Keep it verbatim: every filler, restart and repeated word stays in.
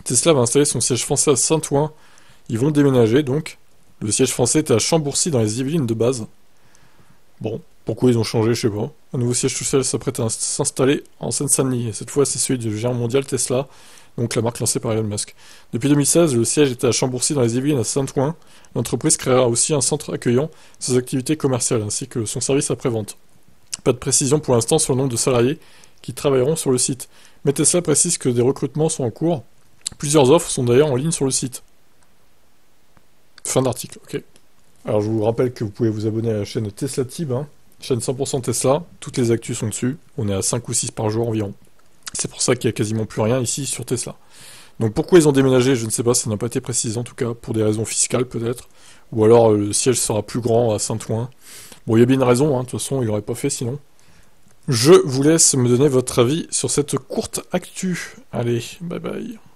Tesla va installer son siège français à Saint-Ouen. Ils vont déménager, donc. Le siège français était à Chambourcy, dans les Yvelines de base. Bon, pourquoi ils ont changé, je sais pas. Un nouveau siège social s'apprête à s'installer en Seine-Saint-Denis. Et cette fois, c'est celui du géant mondial Tesla, donc la marque lancée par Elon Musk. Depuis deux mille seize, le siège était à Chambourcy, dans les Yvelines, à Saint-Ouen. L'entreprise créera aussi un centre accueillant ses activités commerciales, ainsi que son service après-vente. Pas de précision pour l'instant sur le nombre de salariés qui travailleront sur le site. Mais Tesla précise que des recrutements sont en cours. Plusieurs offres sont d'ailleurs en ligne sur le site. Fin d'article, ok. Alors je vous rappelle que vous pouvez vous abonner à la chaîne Tesla Tib, hein, chaîne cent pour cent Tesla, toutes les actus sont dessus, on est à cinq ou six par jour environ. C'est pour ça qu'il n'y a quasiment plus rien ici sur Tesla. Donc pourquoi ils ont déménagé, je ne sais pas, ça n'a pas été précisé en tout cas, pour des raisons fiscales peut-être, ou alors euh, le siège sera plus grand à Saint-Ouen. Bon, il y a bien une raison, hein, de toute façon, il n'aurait pas fait sinon. Je vous laisse me donner votre avis sur cette courte actu. Allez, bye bye.